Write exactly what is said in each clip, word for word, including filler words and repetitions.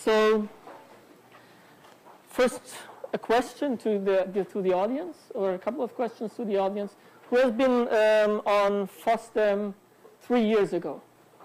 So first, a question to the, the to the audience, or a couple of questions to the audience. Who has been um, on FOSDEM three years ago?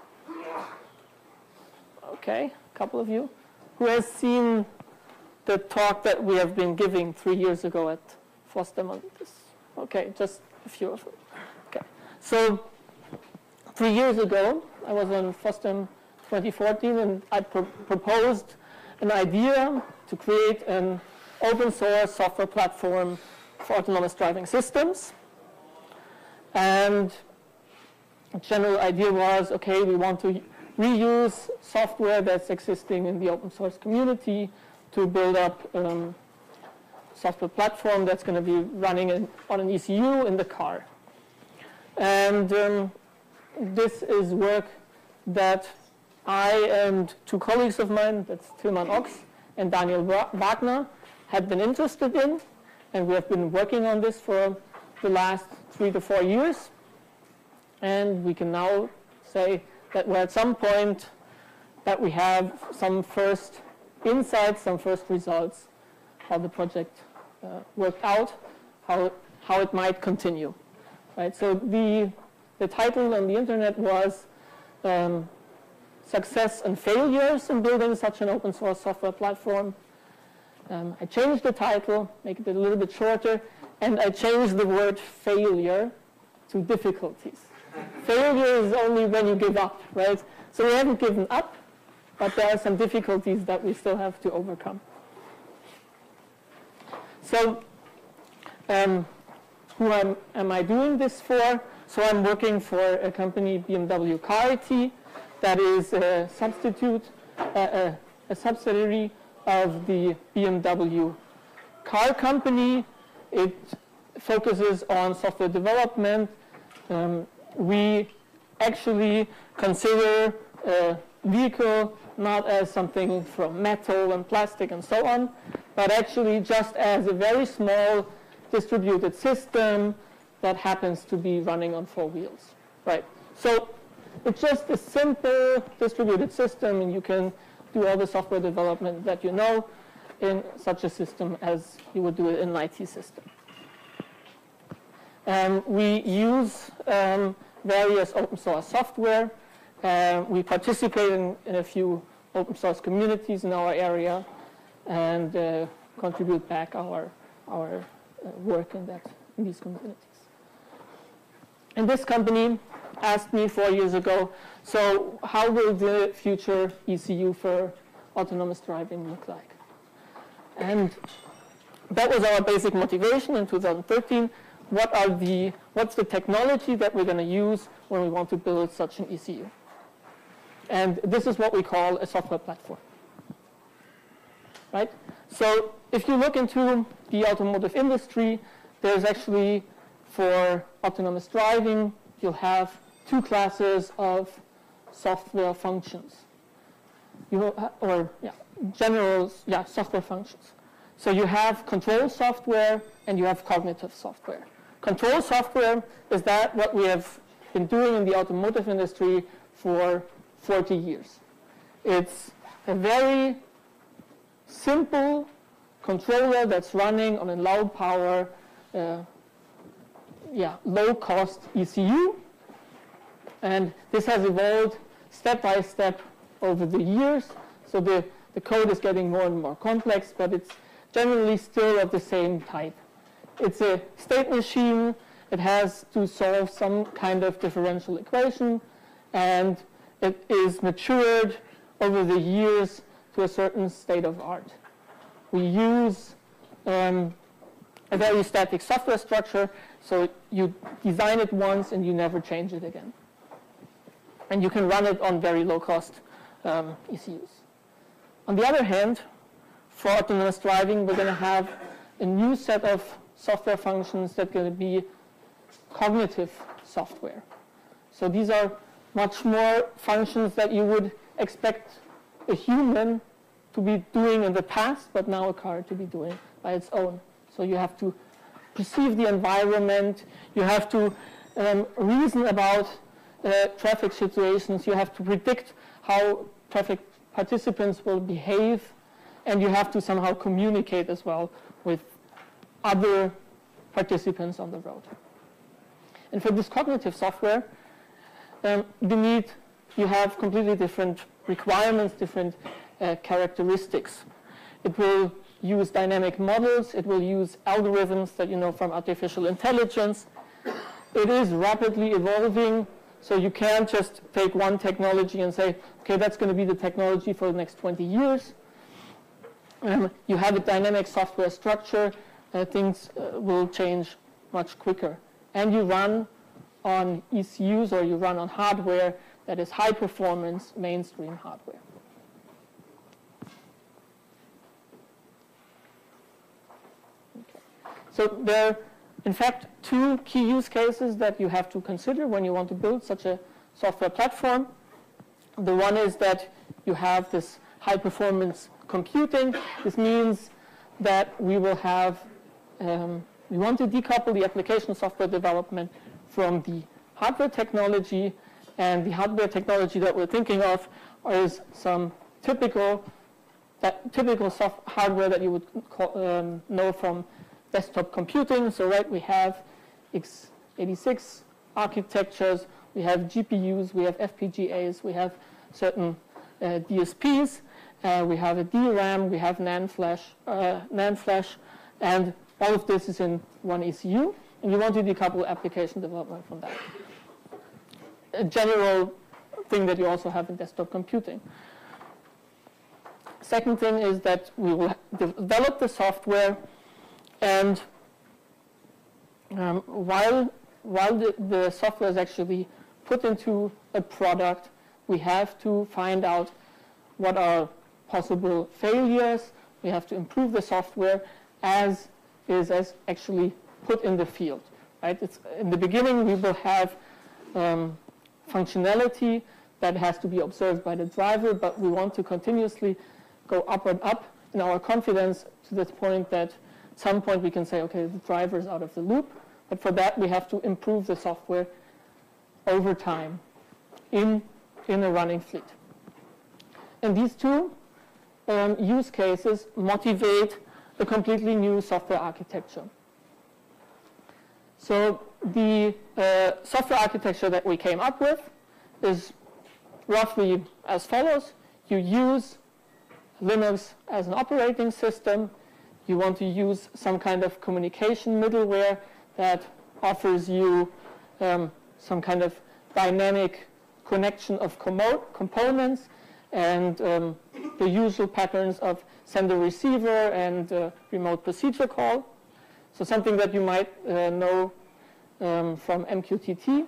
Okay, a couple of you. Who has seen the talk that we have been giving three years ago at FOSDEM on this? Okay, just a few of them. Okay, so three years ago, I was on FOSDEM twenty fourteen, and I pro proposed an idea to create an open source software platform for autonomous driving systems. And the general idea was, okay, we want to reuse software that's existing in the open source community to build up um, software platform that's going to be running in, on an E C U in the car. And um, this is work that I and two colleagues of mine, that's Tilmann Ochs and Daniel Wagner, had been interested in, and we have been working on this for the last three to four years. And we can now say that we're at some point that we have some first insights, some first results, how the project uh, worked out, how, how it might continue. Right? So the, the title on the internet was um, Success and Failures in Building Such an Open Source Software Platform. Um, I changed the title, make it a little bit shorter, and I changed the word failure to difficulties. Failure is only when you give up, right? So we haven't given up, but there are some difficulties that we still have to overcome. So um, who am, am I doing this for? So I'm working for a company, B M W Car I T, that is a substitute, uh, a, a subsidiary of the B M W car company. It focuses on software development. Um, we actually consider a vehicle not as something from metal and plastic and so on, but actually just as a very small distributed system that happens to be running on four wheels, right? So it's just a simple distributed system, and you can do all the software development that you know in such a system as you would do it in an I T system. Um, we use um, various open source software. Uh, we participate in, in a few open source communities in our area and uh, contribute back our, our uh, work in, that, in these communities. And this company asked me four years ago, so how will the future E C U for autonomous driving look like? And that was our basic motivation in two thousand thirteen. What are the, what's the technology that we're going to use when we want to build such an E C U? And this is what we call a software platform. Right? So if you look into the automotive industry, there's actually, for autonomous driving, you'll have two classes of software functions. You, or yeah, general yeah, software functions. So you have control software and you have cognitive software. Control software is that what we have been doing in the automotive industry for forty years. It's a very simple controller that's running on a low power, uh, yeah, low cost E C U. And this has evolved step by step over the years. So the, the code is getting more and more complex, but it's generally still of the same type. It's a state machine. It has to solve some kind of differential equation, and it is matured over the years to a certain state of art. We use um, a very static software structure, so you design it once and you never change it again. And you can run it on very low-cost um, E C Us. On the other hand, for autonomous driving, we're going to have a new set of software functions that are going to be cognitive software. So these are much more functions that you would expect a human to be doing in the past, but now a car to be doing by its own. So you have to perceive the environment. You have to um, reason about uh, traffic situations. You have to predict how traffic participants will behave, and you have to somehow communicate as well with other participants on the road. And for this cognitive software, um, you need, you have completely different requirements, different uh, characteristics. It will use dynamic models, it will use algorithms that you know from artificial intelligence. It is rapidly evolving, so you can't just take one technology and say, okay, that's going to be the technology for the next twenty years. Um, you have a dynamic software structure, uh, things uh, will change much quicker. And you run on E C Us, or you run on hardware that is high performance mainstream hardware. Okay. So there are, in fact, two key use cases that you have to consider when you want to build such a software platform. The one is that you have this high performance computing. This means that we will have, um, we want to decouple the application software development from the hardware technology, and the hardware technology that we're thinking of is some typical, that typical soft hardware that you would call, um, know from desktop computing. So right, we have x eighty-six architectures, we have G P Us, we have F P G As, we have certain uh, D S Ps, uh, we have a D RAM, we have NAND flash, uh, NAND flash, and all of this is in one E C U, and you want to decouple application development from that. A general thing that you also have in desktop computing. Second thing is that we will develop the software, and um, while, while the, the software is actually put into a product, we have to find out what are possible failures. We have to improve the software as is as actually put in the field. Right? It's, in the beginning, we will have um, functionality that has to be observed by the driver, but we want to continuously go up and up in our confidence to the point that at some point we can say, okay, the driver is out of the loop. But for that, we have to improve the software over time in, in a running fleet. And these two um, use cases motivate a completely new software architecture. So the uh, software architecture that we came up with is roughly as follows. You use Linux as an operating system. You want to use some kind of communication middleware that offers you um, some kind of dynamic connection of components and um, the usual patterns of sender-receiver and uh, remote procedure call. So something that you might uh, know um, from M Q T T.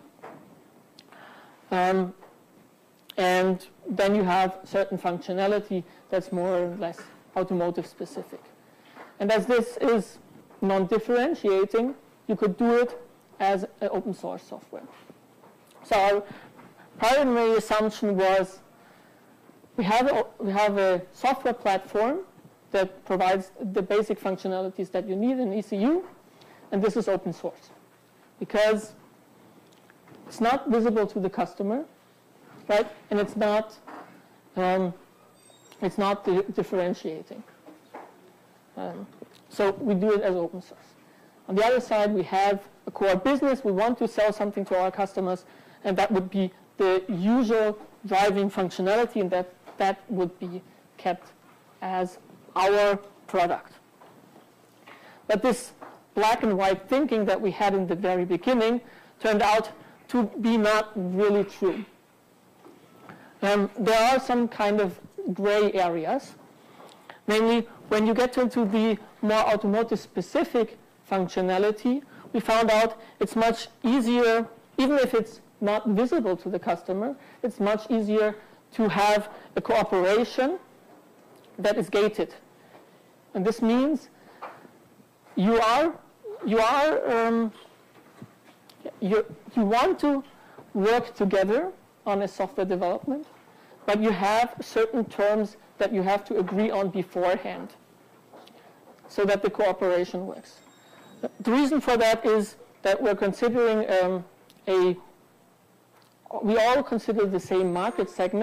Um, and then you have certain functionality that's more or less automotive specific. And as this is non-differentiating, you could do it as an open source software. So our primary assumption was we have a, we have a software platform that provides the basic functionalities that you need in E C U, and this is open source because it's not visible to the customer, right? And it's not um, it's not di differentiating. Um, so we do it as open source. On the other side, we have a core business. We want to sell something to our customers, and that would be the usual driving functionality, and that that would be kept as our product. But this black and white thinking that we had in the very beginning turned out to be not really true. Um, there are some kind of gray areas. Namely, when you get into the more automotive-specific functionality, we found out it's much easier, even if it's not visible to the customer, it's much easier to have a cooperation that is gated. And this means you are, you are, um, you, you want to work together on a software development, but you have certain terms that you have to agree on beforehand so that the cooperation works. The reason for that is that we're considering um, a, we all consider the same market segment,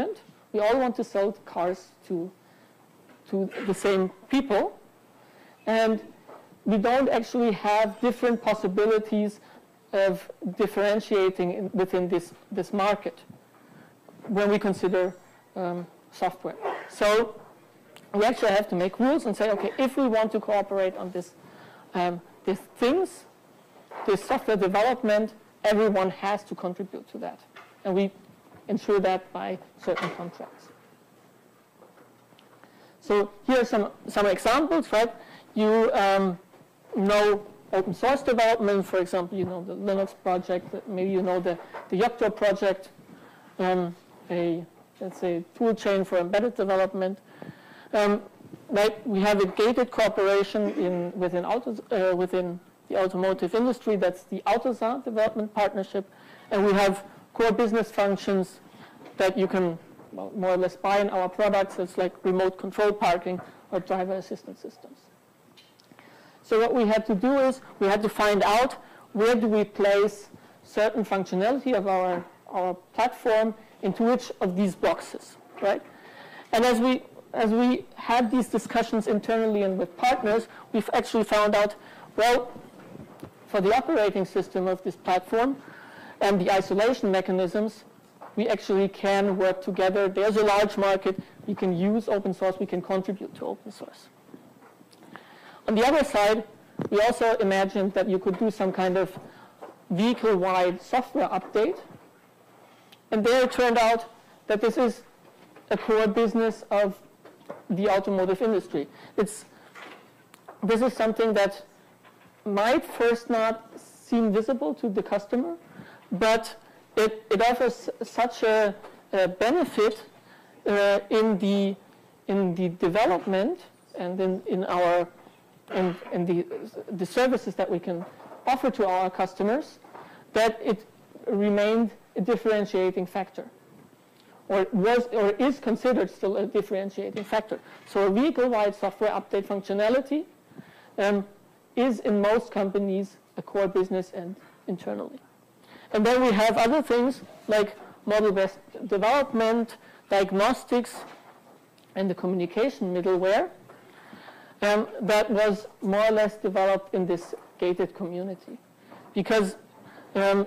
We all want to sell cars to, to the same people. And we don't actually have different possibilities of differentiating in, within this, this market when we consider um, software. So we actually have to make rules and say, okay, if we want to cooperate on this, um, these things, this software development, everyone has to contribute to that. And we ensure that by certain contracts. So here are some, some examples, right? You um, know open source development, for example, you know the Linux project, maybe you know the, the Yocto project, um, a, let's say, tool chain for embedded development. Um, right, we have a gated cooperation in, within, autos, uh, within the automotive industry, that's the AutoSAR development partnership, and we have core business functions that you can, well, more or less buy in our products. It's like remote control parking or driver assistance systems. So what we had to do is we had to find out where do we place certain functionality of our, our platform into which of these boxes, right? And as we, as we had these discussions internally and with partners, we've actually found out, well, for the operating system of this platform and the isolation mechanisms, we actually can work together. There's a large market. We can use open source. We can contribute to open source. On the other side, we also imagined that you could do some kind of vehicle-wide software update. And there it turned out that this is a core business of the automotive industry. It's, this is something that might first not seem visible to the customer, but it, it offers such a, a benefit uh, in, the, in the development and in, in our and, and the, the services that we can offer to our customers, that it remained a differentiating factor, or was, or is considered still a differentiating factor. So a vehicle-wide software update functionality um, is in most companies a core business and internally. And then we have other things like model-based development, diagnostics, and the communication middleware. Um, that was more or less developed in this gated community. Because um,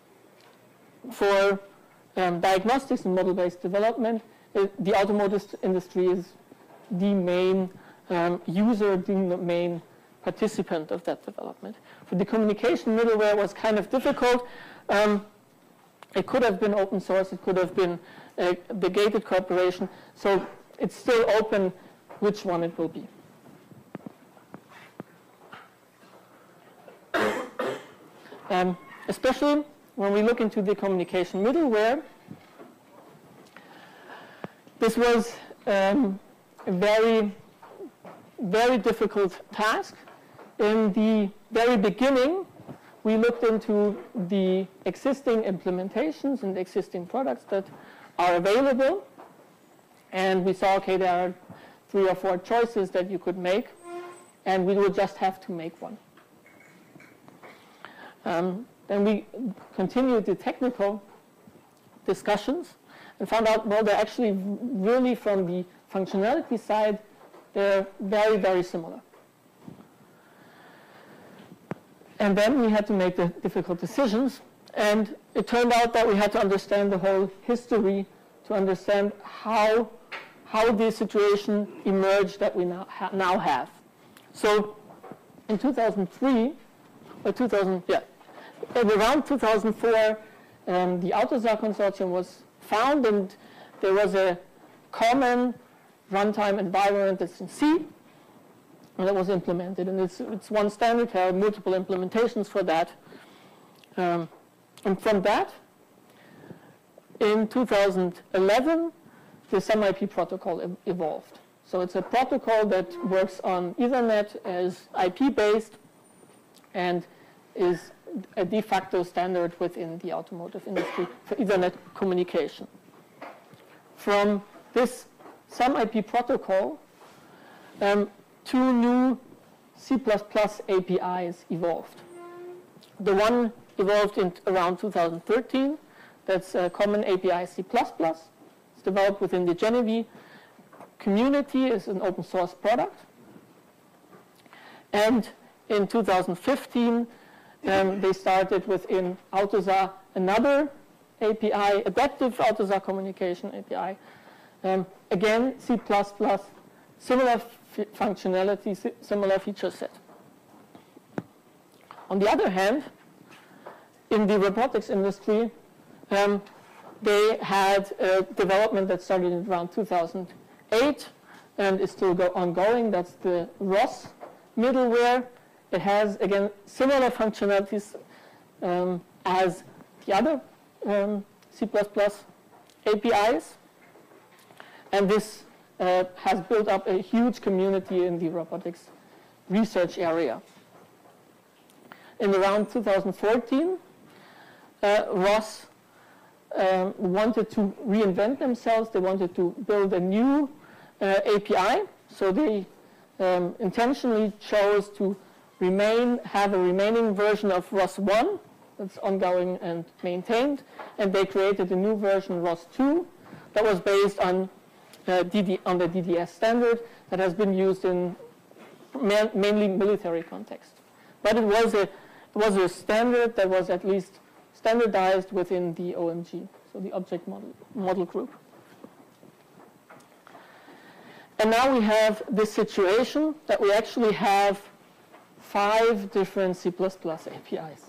for um, diagnostics and model-based development, it, the automotive industry is the main um, user, the main participant of that development. For the communication middleware was kind of difficult. Um, it could have been open source, it could have been uh, the gated cooperation, so it's still open which one it will be. Um, especially when we look into the communication middleware, this was um, a very, very difficult task. In the very beginning, we looked into the existing implementations and existing products that are available, and we saw, okay, there are three or four choices that you could make, and we would just have to make one. Um, then we continued the technical discussions and found out, well, they're actually really, from the functionality side, they're very, very similar. And then we had to make the difficult decisions, and it turned out that we had to understand the whole history to understand how, how the situation emerged that we now, ha now have. So in two thousand three, or two thousand, yeah, around two thousand four, um, the AutoSAR consortium was found, and there was a common runtime environment that's in C, and that was implemented. And it's, it's one standard, there are multiple implementations for that. Um, and from that, in two thousand eleven, the SAM I P protocol ev evolved. So it's a protocol that works on Ethernet as I P-based and is a de facto standard within the automotive industry for Ethernet communication. From this SAM I P protocol, um, two new C plus plus A P Is evolved. The one evolved in around two thousand thirteen, that's a common A P I C plus plus, It's developed within the Genevieve community. It's an open source product. And in two thousand fifteen, um, they started within AutoSAR another A P I, adaptive AutoSAR communication A P I. Um, again, C plus plus, similar f functionality, si similar feature set. On the other hand, in the robotics industry, um, they had a development that started in around two thousand eight and is still go ongoing. That's the R O S middleware. It has, again, similar functionalities um, as the other um, C plus plus A P Is. And this uh, has built up a huge community in the robotics research area. In around two thousand fourteen, uh, R O S um, wanted to reinvent themselves. They wanted to build a new uh, A P I. So they um, intentionally chose to remain, have a remaining version of R O S one that's ongoing and maintained. And they created a new version, R O S two, that was based on, uh, D D, on the D D S standard that has been used in ma mainly military context. But it was a It was a standard that was at least standardized within the O M G, so the object model, model group. And now we have this situation that we actually have five different C plus plus A P Is.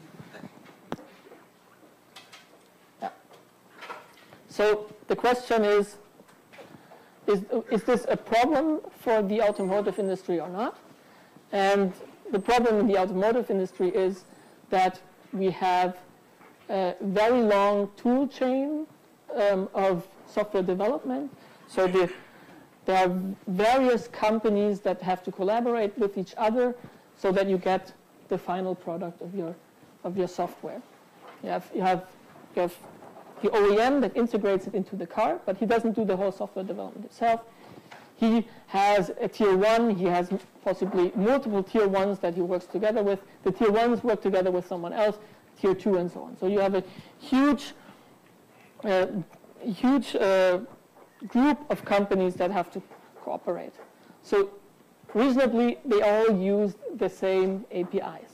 Yeah. So the question is, is, is this a problem for the automotive industry or not? And the problem in the automotive industry is that we have a very long tool chain um, of software development. So the, there are various companies that have to collaborate with each other so that you get the final product of your, of your software. You have, you, have, you have the O E M that integrates it into the car, but he doesn't do the whole software development itself. He has a tier one, he has possibly multiple tier ones that he works together with. The tier ones work together with someone else, tier two, and so on. So you have a huge, uh, huge uh, group of companies that have to cooperate. So reasonably, they all use the same A P Is.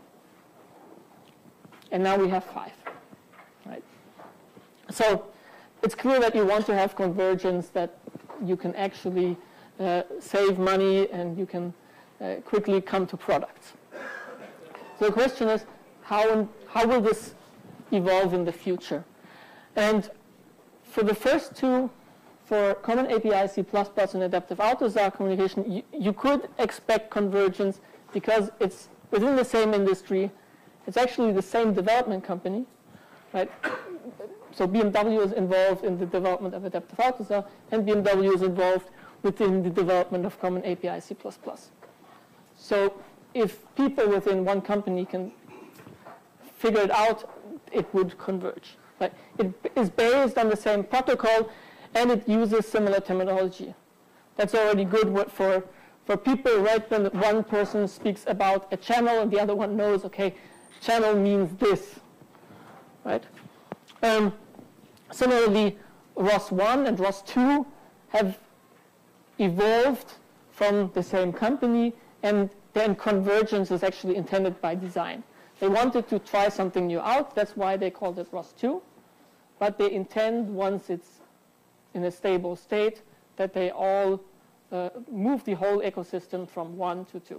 And now we have five, right? So it's clear that you want to have convergence that you can actually uh, save money and you can uh, quickly come to products. So the question is, how, how will this evolve in the future? And for the first two, for Common A P I, C plus plus, and Adaptive AutoSAR communication, you, you could expect convergence because it's within the same industry. It's actually the same development company, right? So B M W is involved in the development of Adaptive AutoSAR, and B M W is involved within the development of Common A P I C plus plus. So if people within one company can figure it out, it would converge. Right? It is based on the same protocol, and it uses similar terminology. That's already good for, for people, right? When one person speaks about a channel and the other one knows, okay, channel means this, right? Um, Similarly, R O S one and R O S two have evolved from the same company, and then convergence is actually intended by design. They wanted to try something new out. That's why they called it R O S two. But they intend, once it's in a stable state, that they all uh, move the whole ecosystem from one to two.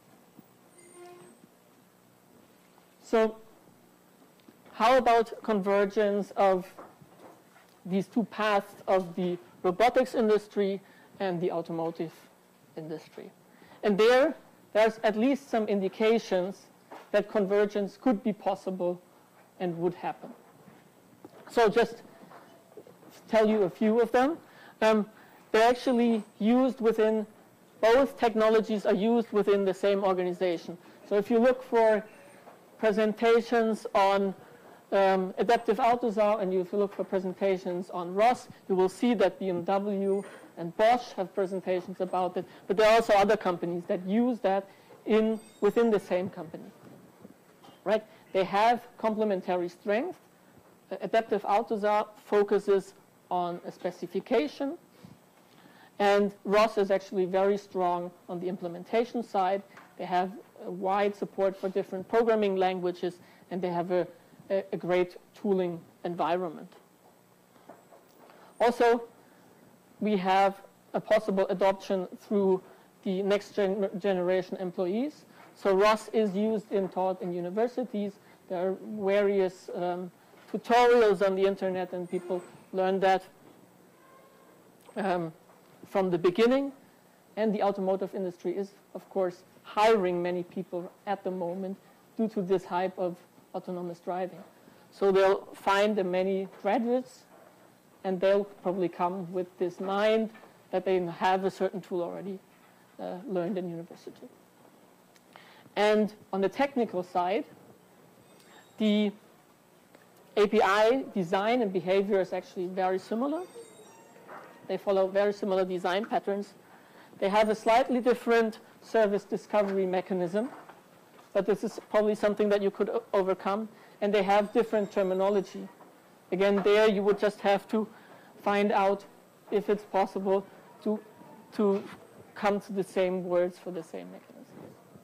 So how about convergence of these two paths of the robotics industry and the automotive industry? And there, there's at least some indications that convergence could be possible and would happen. So just tell you a few of them. Um, they're actually used within, both technologies are used within the same organization. So if you look for presentations on Um, adaptive AutoSAR, and if you look for presentations on R O S, you will see that B M W and Bosch have presentations about it, but there are also other companies that use that in, within the same company, right? They have complementary strength. Uh, adaptive AutoSAR focuses on a specification. And R O S is actually very strong on the implementation side. They have a wide support for different programming languages, and they have a, a, a great tooling environment. Also, we have a possible adoption through the next gen generation employees. So R O S is used and taught in universities. There are various um, tutorials on the internet, and people learn that um, from the beginning. And the automotive industry is, of course, hiring many people at the moment due to this hype of autonomous driving. So they'll find the many graduates, and they'll probably come with this mind that they have a certain tool already uh, learned in university. And on the technical side, the A P I design and behavior is actually very similar. They follow very similar design patterns. They have a slightly different service discovery mechanism, but this is probably something that you could overcome. And they have different terminology. Again, there you would just have to find out if it's possible to, to come to the same words for the same mechanism.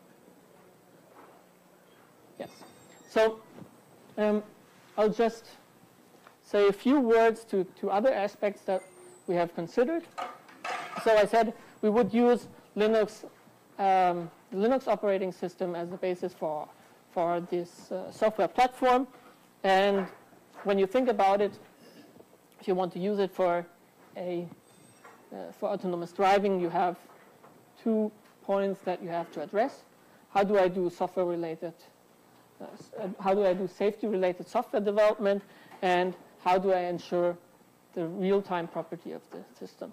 Yes. So um, I'll just say a few words to, to other aspects that we have considered. So I said we would use Linux, um, the Linux operating system as the basis for, for this uh, software platform. And when you think about it, if you want to use it for, a, uh, for autonomous driving, you have two points that you have to address. How do I do software-related, uh, how do I do safety-related software development, and how do I ensure the real-time property of the system?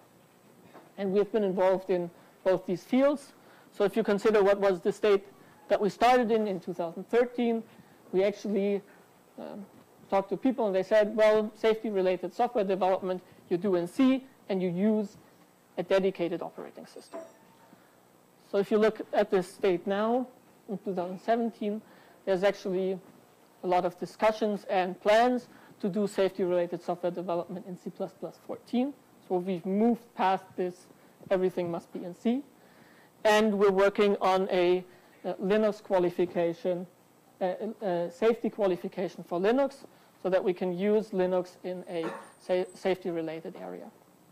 And we've been involved in both these fields. So if you consider what was the state that we started in in two thousand thirteen, we actually um, talked to people and they said, well, safety-related software development you do in C and you use a dedicated operating system. So if you look at this state now, in two thousand seventeen, there's actually a lot of discussions and plans to do safety-related software development in C plus plus fourteen. So we've moved past this, everything must be in C. And we're working on a, a Linux qualification, a, a safety qualification for Linux, so that we can use Linux in a sa safety-related area.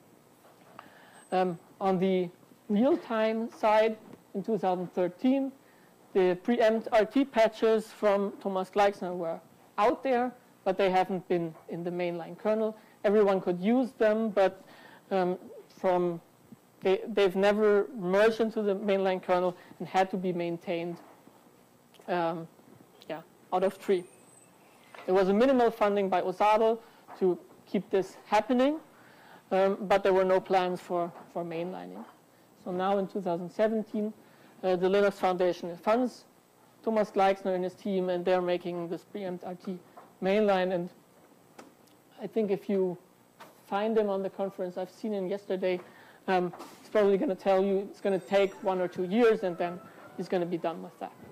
Um, on the real-time side, in two thousand thirteen, the preempt R T patches from Thomas Gleixner were out there, but they haven't been in the mainline kernel. Everyone could use them, but um, from they, they've never merged into the mainline kernel and had to be maintained um, yeah, out of tree. There was a minimal funding by Osado to keep this happening, um, but there were no plans for, for mainlining. So now in two thousand seventeen, uh, the Linux Foundation funds Thomas Gleixner and his team, and they're making this preempt R T mainline. And I think if you find him on the conference, I've seen him yesterday, um, he's probably going to tell you it's going to take one or two years, and then he's going to be done with that.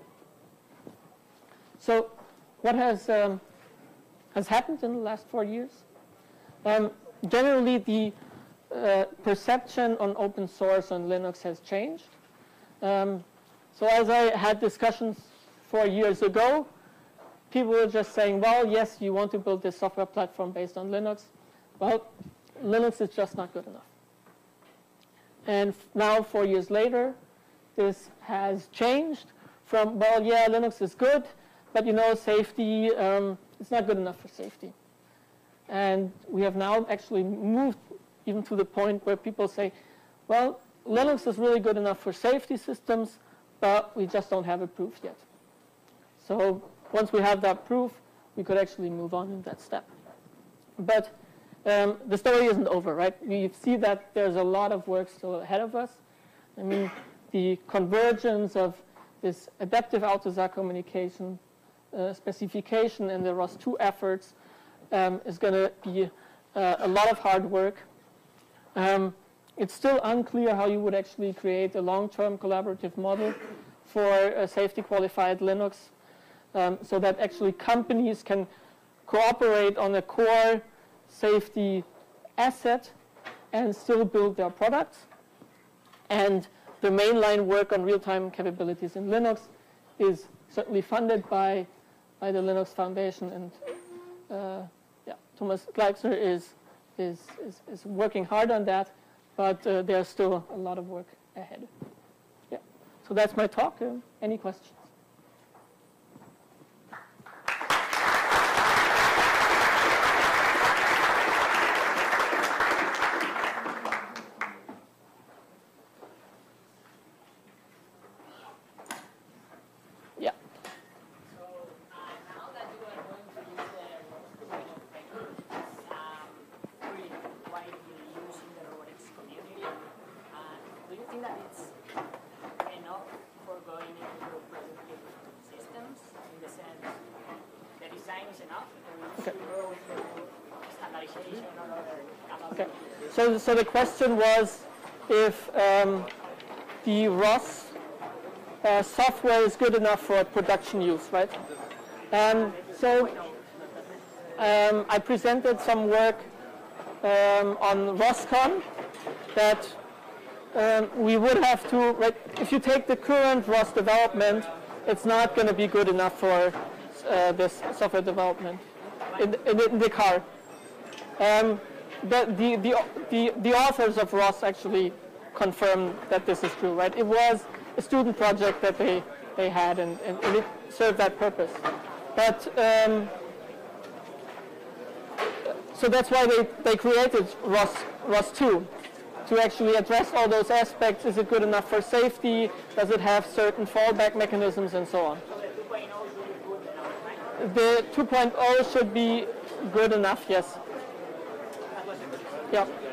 So what has, um, has happened in the last four years? Um, generally, the uh, perception on open source on Linux has changed. Um, so as I had discussions four years ago, people were just saying, well, yes, you want to build this software platform based on Linux. Well, Linux is just not good enough. And now, four years later, this has changed from, well, yeah, Linux is good, but you know, safety, um, it's not good enough for safety. And we have now actually moved even to the point where people say, well, Linux is really good enough for safety systems, but we just don't have a proof yet. So once we have that proof, we could actually move on in that step. But um, the story isn't over, right? We see that there's a lot of work still ahead of us. I mean, the convergence of this adaptive AUTOSAR communication uh, specification and the R O S two efforts um, is going to be uh, a lot of hard work. Um, it's still unclear how you would actually create a long-term collaborative model for a safety-qualified Linux, um, so that actually companies can cooperate on a core safety asset and still build their products. And the mainline work on real-time capabilities in Linux is certainly funded by, by the Linux Foundation. And uh, yeah, Thomas Gleichner is, is, is, is working hard on that, but uh, there's still a lot of work ahead. Yeah, so that's my talk. Uh, any questions? So, so the question was if um, the R O S uh, software is good enough for production use, right? Um, so um, I presented some work um, on ROSCON that um, we would have to, right, if you take the current R O S development, it's not going to be good enough for uh, this software development in, in, in the car. Um, The, the, the, the, the authors of R O S actually confirmed that this is true, right? It was a student project that they, they had, and, and, and it served that purpose. But, um, so that's why they, they created R O S, R O S two, to actually address all those aspects. Is it good enough for safety? Does it have certain fallback mechanisms, and so on? The two point oh should be good enough, yes. Yeah.